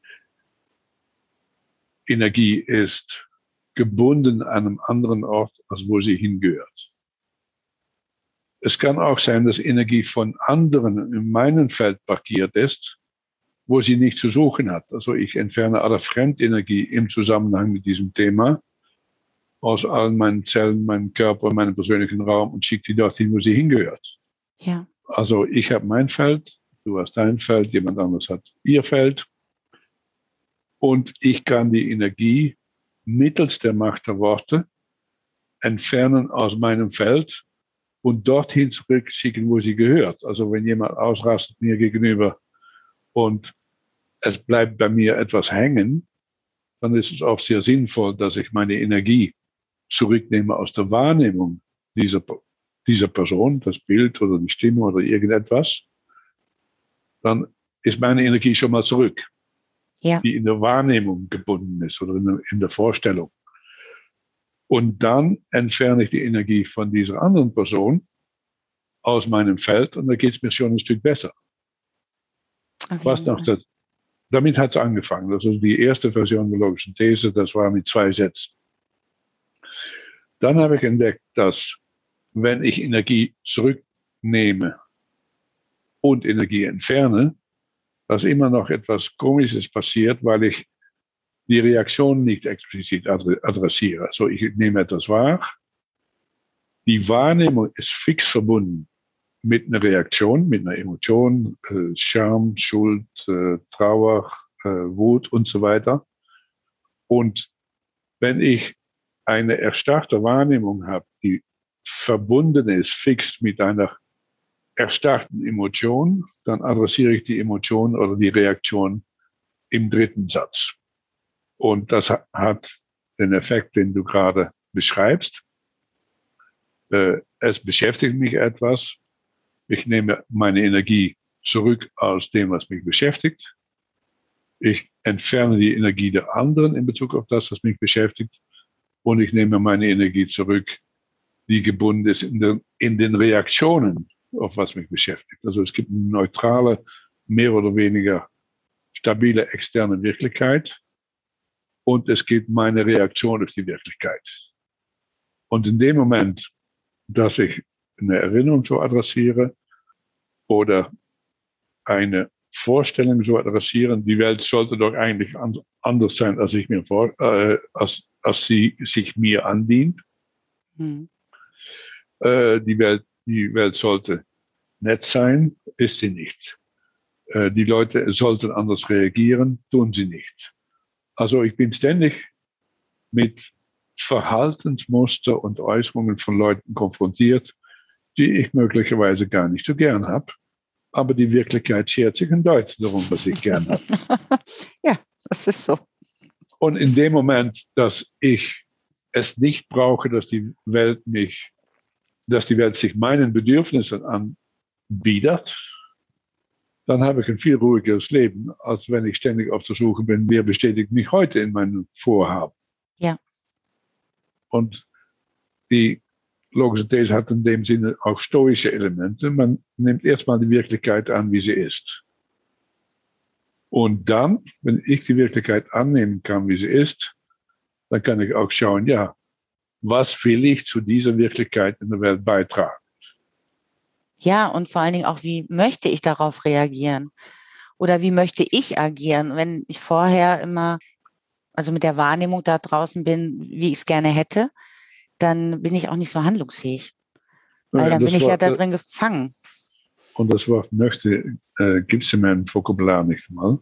S2: Energie ist gebunden an einem anderen Ort, als wo sie hingehört. Es kann auch sein, dass Energie von anderen in meinem Feld parkiert ist, wo sie nicht zu suchen hat. Also ich entferne alle Fremdenergie im Zusammenhang mit diesem Thema aus allen meinen Zellen, meinem Körper, meinem persönlichen Raum und schicke die dorthin, wo sie hingehört. Ja. Also ich habe mein Feld, du hast dein Feld, jemand anderes hat ihr Feld. Und ich kann die Energie mittels der Macht der Worte entfernen aus meinem Feld und dorthin zurückschicken, wo sie gehört. Also wenn jemand ausrastet mir gegenüber und es bleibt bei mir etwas hängen, dann ist es auch sehr sinnvoll, dass ich meine Energie zurücknehme aus der Wahrnehmung dieser, dieser Person, das Bild oder die Stimme oder irgendetwas. Dann ist meine Energie schon mal zurück,
S1: ja.
S2: die in der Wahrnehmung gebunden ist oder in der, in der Vorstellung. Und dann entferne ich die Energie von dieser anderen Person aus meinem Feld und da geht es mir schon ein Stück besser.
S1: Ach,
S2: Was
S1: ja.
S2: noch das, damit hat es angefangen. Also die erste Version der logischen These, das war mit zwei Sätzen. Dann habe ich entdeckt, dass wenn ich Energie zurücknehme und Energie entferne, dass immer noch etwas Komisches passiert, weil ich die Reaktion nicht explizit adressiere. Also ich nehme etwas wahr. Die Wahrnehmung ist fix verbunden mit einer Reaktion, mit einer Emotion, äh, Scham, Schuld, äh, Trauer, äh, Wut und so weiter. Und wenn ich eine erstarrte Wahrnehmung habe, die verbunden ist fix mit einer erstarrten Emotion, dann adressiere ich die Emotion oder die Reaktion im dritten Satz. Und das hat den Effekt, den du gerade beschreibst. Äh, es beschäftigt mich etwas. Ich nehme meine Energie zurück aus dem, was mich beschäftigt. Ich entferne die Energie der anderen in Bezug auf das, was mich beschäftigt. Und ich nehme meine Energie zurück, die gebunden ist in den, in den Reaktionen auf was mich beschäftigt. Also es gibt eine neutrale, mehr oder weniger stabile externe Wirklichkeit. Und es gibt meine Reaktion auf die Wirklichkeit. Und in dem Moment, dass ich eine Erinnerung so adressiere oder eine Vorstellung so adressiere, die Welt sollte doch eigentlich anders sein, als ich mir vor, äh, als, als sie sich mir andient. Hm. Äh, die Welt, die Welt sollte nett sein, ist sie nicht. Äh, die Leute sollten anders reagieren, tun sie nicht. Also ich bin ständig mit Verhaltensmuster und Äußerungen von Leuten konfrontiert, die ich möglicherweise gar nicht so gern habe. Aber die Wirklichkeit schert sich ein Deut darum, was ich gern habe.
S1: Ja, das ist so.
S2: Und in dem Moment, dass ich es nicht brauche, dass die Welt mich, dass die Welt sich meinen Bedürfnissen anbietet, dann habe ich ein viel ruhigeres Leben, als wenn ich ständig auf der Suche bin, wer bestätigt mich heute in meinem Vorhaben.
S1: Ja.
S2: Und die logische These hat in dem Sinne auch stoische Elemente. Man nimmt erstmal die Wirklichkeit an, wie sie ist. Und dann, wenn ich die Wirklichkeit annehmen kann, wie sie ist, dann kann ich auch schauen, ja, was will ich zu dieser Wirklichkeit in der Welt beitragen?
S1: Ja, und vor allen Dingen auch, wie möchte ich darauf reagieren? Oder wie möchte ich agieren, wenn ich vorher immer, also mit der Wahrnehmung da draußen bin, wie ich es gerne hätte, dann bin ich auch nicht so handlungsfähig. Weil dann bin ich ja da drin gefangen.
S2: Und das Wort möchte äh, gibt es in meinem Vokabular nicht mal.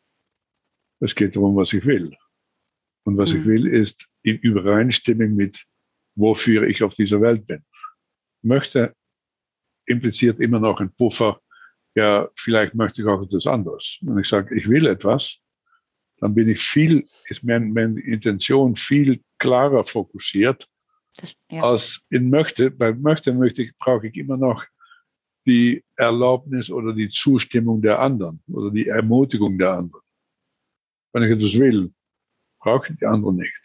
S2: Es geht darum, was ich will. Und was mhm. ich will, ist in Übereinstimmung mit, wofür ich auf dieser Welt bin. Möchte impliziert immer noch ein Puffer, ja, vielleicht möchte ich auch etwas anderes. Wenn ich sage, ich will etwas, dann bin ich viel, ist meine, meine Intention viel klarer fokussiert, das, ja. als in möchte. Bei möchte, möchte ich, brauche ich immer noch die Erlaubnis oder die Zustimmung der anderen oder die Ermutigung der anderen. Wenn ich etwas will, brauche ich die anderen nicht.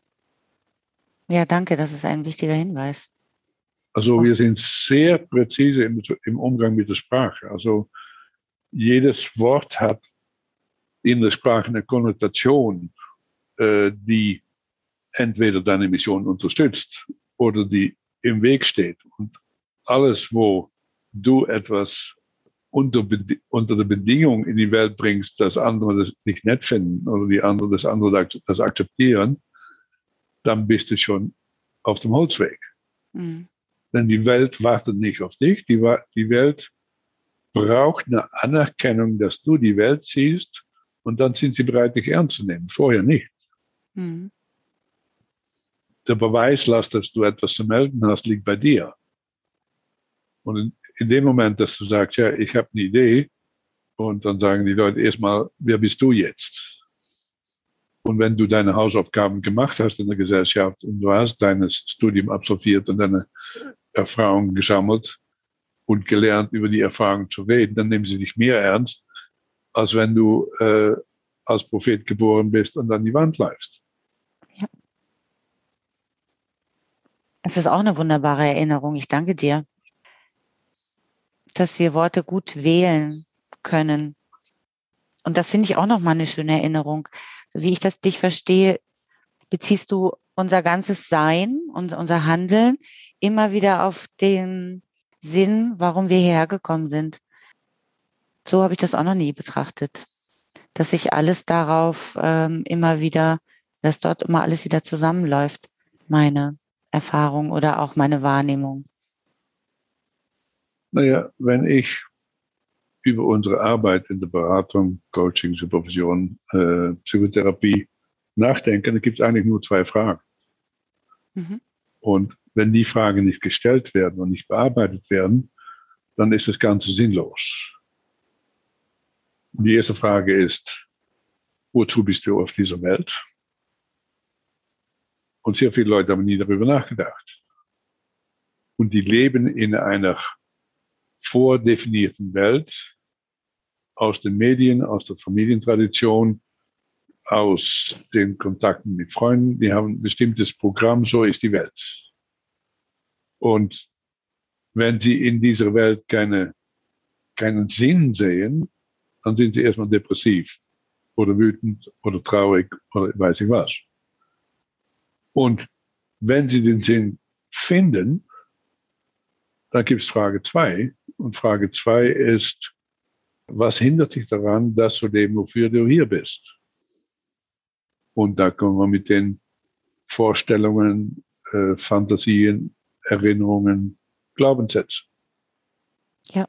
S1: Ja, danke, das ist ein wichtiger Hinweis.
S2: Also wir sind sehr präzise im, im Umgang mit der Sprache. Also jedes Wort hat in der Sprache eine Konnotation, äh, die entweder deine Mission unterstützt oder die im Weg steht. Und alles, wo du etwas unter, unter der Bedingung in die Welt bringst, dass andere das nicht nett finden oder die anderen das andere das akzeptieren, dann bist du schon auf dem Holzweg. Mhm. Denn die Welt wartet nicht auf dich. Die, die Welt braucht eine Anerkennung, dass du die Welt siehst und dann sind sie bereit, dich ernst zu nehmen. Vorher nicht. Mhm. der Beweislast, dass du etwas zu melden hast, liegt bei dir. Und in, in dem Moment, dass du sagst, ja, ich habe eine Idee, und dann sagen die Leute erstmal, wer bist du jetzt? Und wenn du deine Hausaufgaben gemacht hast in der Gesellschaft und du hast dein Studium absolviert und deine Erfahrungen gesammelt und gelernt, über die Erfahrungen zu reden, dann nehmen sie dich mehr ernst, als wenn du äh, als Prophet geboren bist und an die Wand läufst.
S1: Ja. Es ist auch eine wunderbare Erinnerung. Ich danke dir, dass wir Worte gut wählen können. Und das finde ich auch nochmal eine schöne Erinnerung. Wie ich das dich verstehe, beziehst du unser ganzes Sein und unser Handeln immer wieder auf den Sinn, warum wir hierher gekommen sind. So habe ich das auch noch nie betrachtet. Dass sich alles darauf ähm, immer wieder, dass dort immer alles wieder zusammenläuft. Meine Erfahrung oder auch meine Wahrnehmung.
S2: Naja, wenn ich über unsere Arbeit in der Beratung, Coaching, Supervision, äh, Psychotherapie nachdenke, dann gibt es eigentlich nur zwei Fragen. Mhm. Und wenn die Fragen nicht gestellt werden und nicht bearbeitet werden, dann ist das Ganze sinnlos. Die erste Frage ist, wozu bist du auf dieser Welt? Und sehr viele Leute haben nie darüber nachgedacht. Und die leben in einer vordefinierten Welt, aus den Medien, aus der Familientradition, aus den Kontakten mit Freunden. Die haben ein bestimmtes Programm, so ist die Welt. Und wenn sie in dieser Welt keine, keinen Sinn sehen, dann sind sie erstmal depressiv oder wütend oder traurig oder weiß ich was. Und wenn sie den Sinn finden, dann gibt es Frage zwei. Und Frage zwei ist, was hindert dich daran, das zu leben, wofür du hier bist? Und da kommen wir mit den Vorstellungen, äh, Fantasien, Erinnerungen, Glaubenssätzen.
S1: Ja.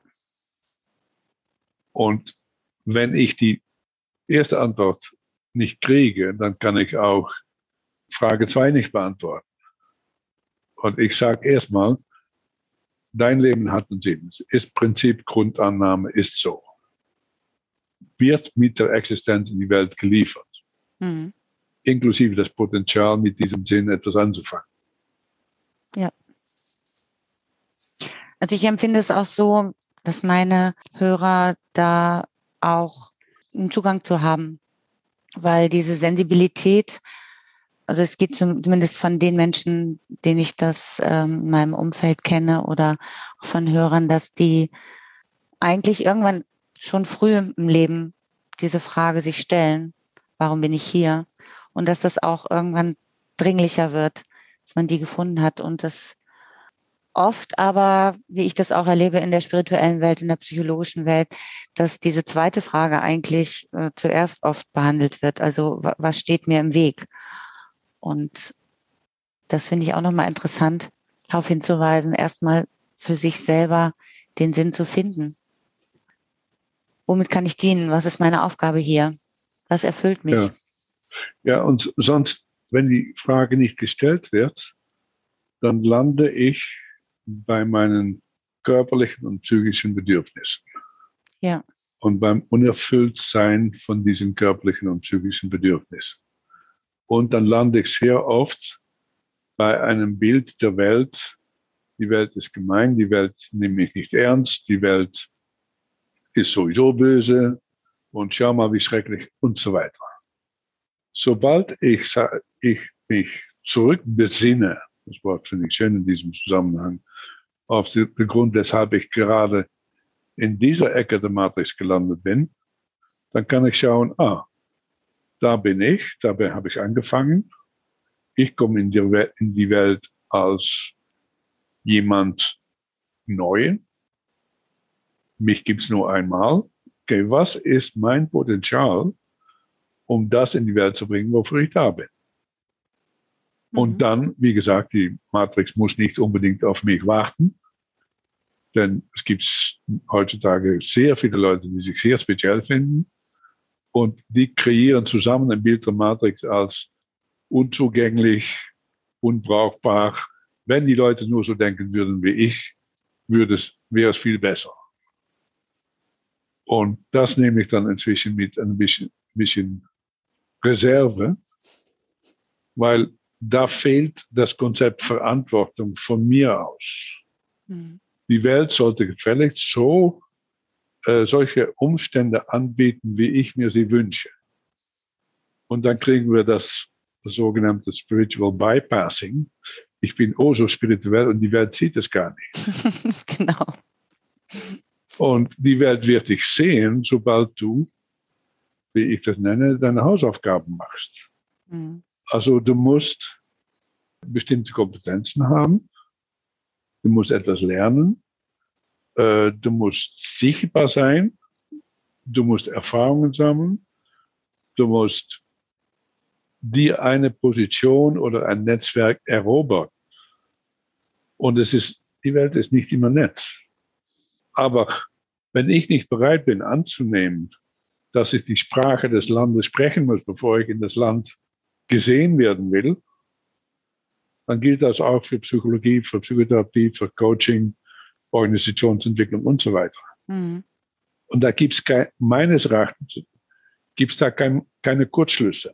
S2: Und wenn ich die erste Antwort nicht kriege, dann kann ich auch Frage zwei nicht beantworten. Und ich sage erstmal, dein Leben hat einen Sinn. Es ist Prinzip, Grundannahme ist so. Wird mit der Existenz in die Welt geliefert. Mhm. Inklusive das Potenzial, mit diesem Sinn etwas anzufangen.
S1: Ja. Also ich empfinde es auch so, dass meine Hörer da auch einen Zugang zu haben, weil diese Sensibilität, also es geht zumindest von den Menschen, denen ich das ähm, in meinem Umfeld kenne oder auch von Hörern, dass die eigentlich irgendwann schon früh im Leben diese Frage sich stellen, warum bin ich hier? Und dass das auch irgendwann dringlicher wird, dass man die gefunden hat und das oft aber, wie ich das auch erlebe in der spirituellen Welt, in der psychologischen Welt, dass diese zweite Frage eigentlich äh, zuerst oft behandelt wird. Also was steht mir im Weg? Und das finde ich auch nochmal interessant, darauf hinzuweisen, erstmal für sich selber den Sinn zu finden. Womit kann ich dienen? Was ist meine Aufgabe hier? Was erfüllt mich?
S2: Ja, ja, und sonst, wenn die Frage nicht gestellt wird, dann lande ich bei meinen körperlichen und psychischen Bedürfnissen.
S1: Ja.
S2: Und beim Unerfülltsein von diesen körperlichen und psychischen Bedürfnissen. Und dann lande ich sehr oft bei einem Bild der Welt. Die Welt ist gemein, die Welt nimmt mich nicht ernst, die Welt ist sowieso böse und schau mal, wie schrecklich und so weiter. Sobald ich, ich mich zurückbesinne, das Wort finde ich schön in diesem Zusammenhang, auf den Grund, weshalb ich gerade in dieser Ecke der Matrix gelandet bin, dann kann ich schauen, ah, da bin ich, dabei habe ich angefangen. Ich komme in die, in die Welt als jemand neu. Mich gibt es nur einmal. Okay, was ist mein Potenzial, um das in die Welt zu bringen, wofür ich da bin? Mhm. Und dann, wie gesagt, die Matrix muss nicht unbedingt auf mich warten, denn es gibt heutzutage sehr viele Leute, die sich sehr speziell finden und die kreieren zusammen ein Bild der Matrix als unzugänglich, unbrauchbar. Wenn die Leute nur so denken würden wie ich, würde es, wäre es viel besser. Und das nehme ich dann inzwischen mit ein bisschen, bisschen Reserve, weil da fehlt das Konzept Verantwortung von mir aus. Mhm. Die Welt sollte gefälligst so äh, solche Umstände anbieten, wie ich mir sie wünsche. Und dann kriegen wir das sogenannte Spiritual Bypassing. Ich bin oh so spirituell und die Welt sieht es gar nicht.
S1: Genau.
S2: Und die Welt wird dich sehen, sobald du, wie ich das nenne, deine Hausaufgaben machst. Mhm. Also du musst bestimmte Kompetenzen haben, du musst etwas lernen, äh, du musst sichtbar sein, du musst Erfahrungen sammeln, du musst dir eine Position oder ein Netzwerk erobern. Und es ist, die Welt ist nicht immer nett. Aber wenn ich nicht bereit bin anzunehmen, dass ich die Sprache des Landes sprechen muss, bevor ich in das Land gesehen werden will, dann gilt das auch für Psychologie, für Psychotherapie, für Coaching, Organisationsentwicklung und so weiter. Mhm. Und da gibt es meines Erachtens gibt's da kein, keine Kurzschlüsse.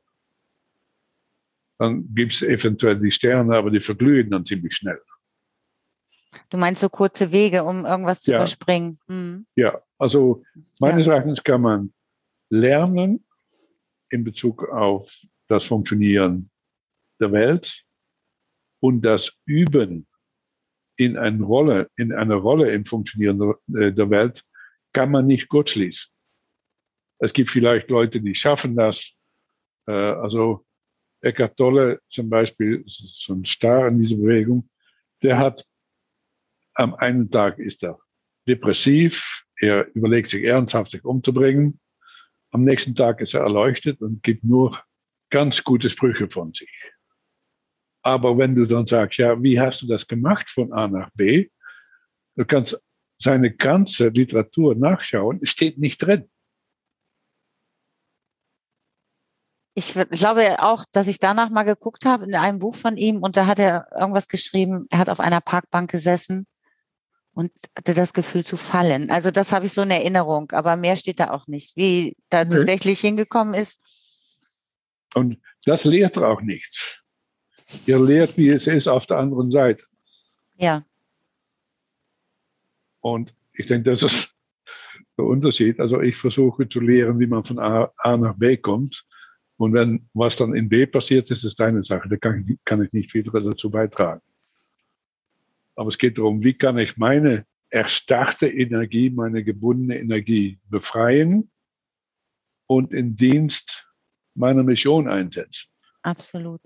S2: Dann gibt es eventuell die Sterne, aber die verglühen dann ziemlich schnell.
S1: Du meinst so kurze Wege, um irgendwas zu
S2: ja.
S1: überspringen? Mhm.
S2: Ja, also meines ja. Erachtens kann man lernen in Bezug auf das Funktionieren der Welt und das Üben in eine Rolle, in einer Rolle im Funktionieren der Welt kann man nicht kurzschließen. Es gibt vielleicht Leute, die schaffen das. Äh, also Eckhart Tolle zum Beispiel, so ein Star in dieser Bewegung, der hat am einen Tag ist er depressiv, er überlegt sich ernsthaft, sich umzubringen. Am nächsten Tag ist er erleuchtet und gibt nur ganz gute Sprüche von sich. Aber wenn du dann sagst, ja, wie hast du das gemacht von A nach B? Du kannst seine ganze Literatur nachschauen, es steht nicht drin.
S1: Ich glaube auch, dass ich danach mal geguckt habe in einem Buch von ihm und da hat er irgendwas geschrieben, er hat auf einer Parkbank gesessen und hatte das Gefühl zu fallen. Also das habe ich so in Erinnerung, aber mehr steht da auch nicht, wie da nee. tatsächlich hingekommen ist.
S2: Und das lehrt er auch nicht. Er lehrt, wie es ist auf der anderen Seite.
S1: Ja.
S2: Und ich denke, das ist der Unterschied. Also ich versuche zu lehren, wie man von A, A nach B kommt. Und wenn was dann in B passiert ist, ist deine Sache. Da kann ich, kann ich nicht viel dazu beitragen. Aber es geht darum, wie kann ich meine erstarrte Energie, meine gebundene Energie befreien und in Dienst meiner Mission einsetzen.
S1: Absolut.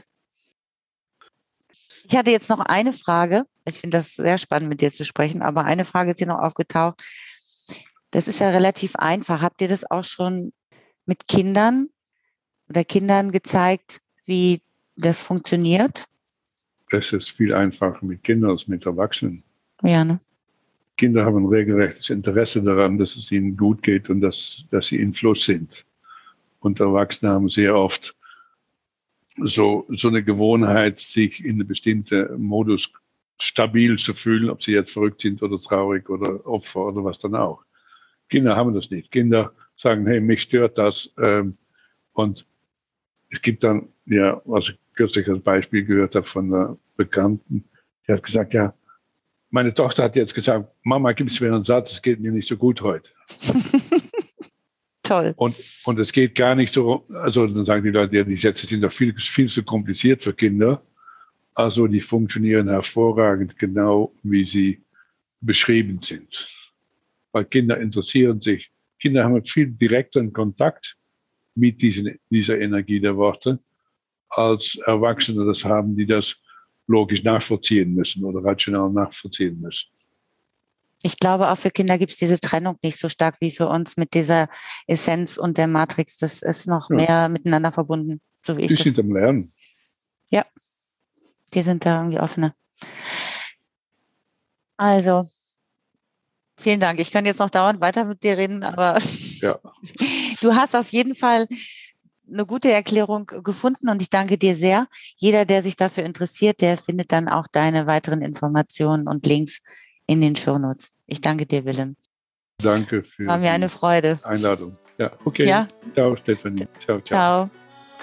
S1: Ich hatte jetzt noch eine Frage. Ich finde das sehr spannend, mit dir zu sprechen, aber eine Frage ist hier noch aufgetaucht. Das ist ja relativ einfach. Habt ihr das auch schon mit Kindern oder Kindern gezeigt, wie das funktioniert?
S2: Es ist viel einfacher mit Kindern als mit Erwachsenen.
S1: Ja, ne?
S2: Kinder haben ein regelrechtes Interesse daran, dass es ihnen gut geht und dass, dass sie in Fluss sind. Und Erwachsene haben sehr oft so, so eine Gewohnheit, sich in einem bestimmten Modus stabil zu fühlen, ob sie jetzt verrückt sind oder traurig oder Opfer oder was dann auch. Kinder haben das nicht. Kinder sagen, hey, mich stört das. Ähm, und es gibt dann, ja, was ich kürzlich als Beispiel gehört habe von einer Bekannten, die hat gesagt, ja, meine Tochter hat jetzt gesagt, Mama, gib es mir einen Satz, es geht mir nicht so gut heute.
S1: Toll.
S2: Und, und es geht gar nicht so, also dann sagen die Leute, ja, die Sätze sind doch viel, viel zu kompliziert für Kinder. Also die funktionieren hervorragend, genau wie sie beschrieben sind. Weil Kinder interessieren sich, Kinder haben viel direkteren Kontakt mit diesen, dieser Energie der Worte, als Erwachsene das haben, die das logisch nachvollziehen müssen oder rational nachvollziehen müssen.
S1: Ich glaube, auch für Kinder gibt es diese Trennung nicht so stark wie für uns mit dieser Essenz und der Matrix. Das ist noch ja. mehr miteinander verbunden, so wie ich
S2: die
S1: das.
S2: Die sind am Lernen.
S1: Ja, die sind da irgendwie offener. Also, vielen Dank. Ich kann jetzt noch dauernd weiter mit dir reden, aber
S2: ja.
S1: du hast auf jeden Fall eine gute Erklärung gefunden und ich danke dir sehr. Jeder, der sich dafür interessiert, der findet dann auch deine weiteren Informationen und Links in den Shownotes. Ich danke dir, Willem.
S2: Danke für
S1: War mir eine Freude.
S2: Einladung. Ja, okay.
S1: Ja?
S2: Ciao, Stefanie. Ciao, ciao.
S1: Ciao.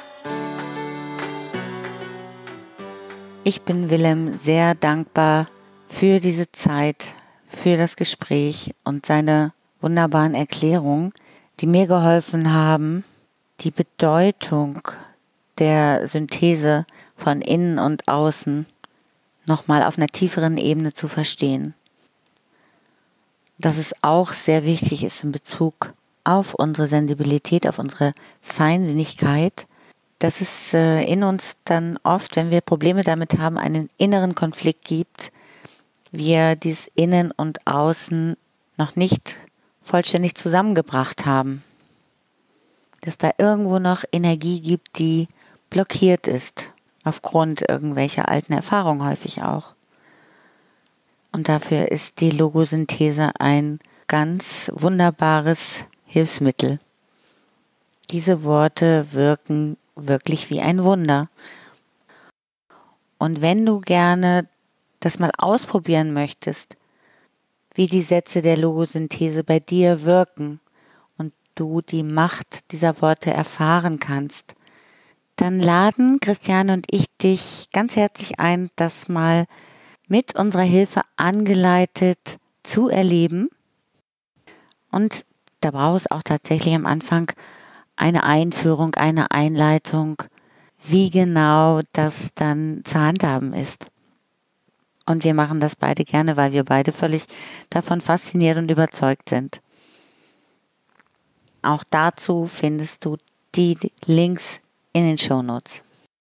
S1: Ich bin Willem sehr dankbar für diese Zeit, für das Gespräch und seine wunderbaren Erklärungen, die mir geholfen haben, die Bedeutung der Synthese von innen und außen nochmal auf einer tieferen Ebene zu verstehen. Dass es auch sehr wichtig ist in Bezug auf unsere Sensibilität, auf unsere Feinsinnigkeit, dass es äh, in uns dann oft, wenn wir Probleme damit haben, einen inneren Konflikt gibt, wir dieses Innen und Außen noch nicht vollständig zusammengebracht haben. Dass da irgendwo noch Energie gibt, die blockiert ist, aufgrund irgendwelcher alten Erfahrungen häufig auch. Und dafür ist die Logosynthese ein ganz wunderbares Hilfsmittel. Diese Worte wirken wirklich wie ein Wunder. Und wenn du gerne das mal ausprobieren möchtest, wie die Sätze der Logosynthese bei dir wirken und du die Macht dieser Worte erfahren kannst, dann laden Christiane und ich dich ganz herzlich ein, das mal mit unserer Hilfe angeleitet zu erleben. Und da braucht es auch tatsächlich am Anfang eine Einführung, eine Einleitung, wie genau das dann zu handhaben ist. Und wir machen das beide gerne, weil wir beide völlig davon fasziniert und überzeugt sind. Auch dazu findest du die Links in den Shownotes.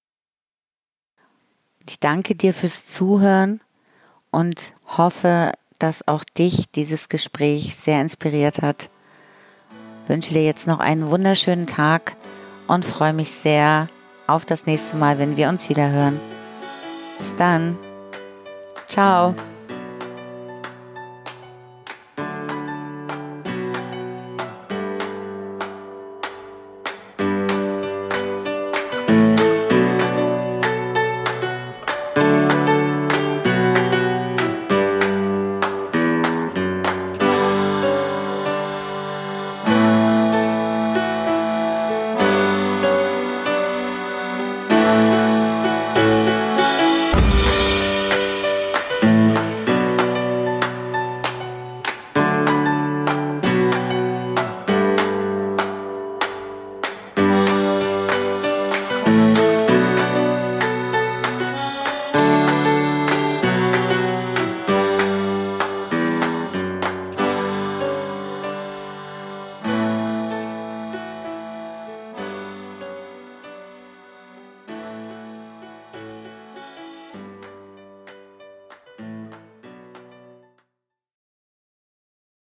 S1: Ich danke dir fürs Zuhören und hoffe, dass auch dich dieses Gespräch sehr inspiriert hat. Ich wünsche dir jetzt noch einen wunderschönen Tag und freue mich sehr auf das nächste Mal, wenn wir uns wieder hören. Bis dann. Ciao.